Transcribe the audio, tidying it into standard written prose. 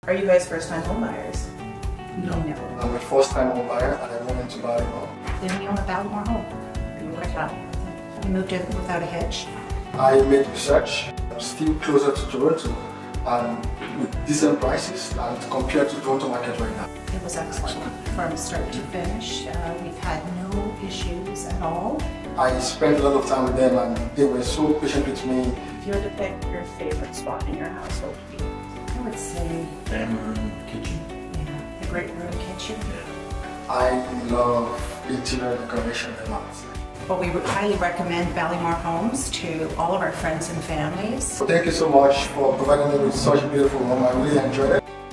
Are you guys first-time home buyers? No. I'm a first-time home buyer and I wanted to buy a home. Then we own a Ballymore home. You worked out. We moved in without a hitch. I made research. I'm still closer to Toronto and with decent prices and compared to Toronto market right now. It was excellent from start to finish. We've had no issues at all. I spent a lot of time with them and they were so patient with me. If you had to pick your favorite spot in your house, what would it be? I would say, Family room, kitchen. yeah, the great room kitchen. I love interior decoration a lot. But we would highly recommend Ballymore Homes to all of our friends and families. So thank you so much for providing me with such a beautiful home. I really enjoyed it.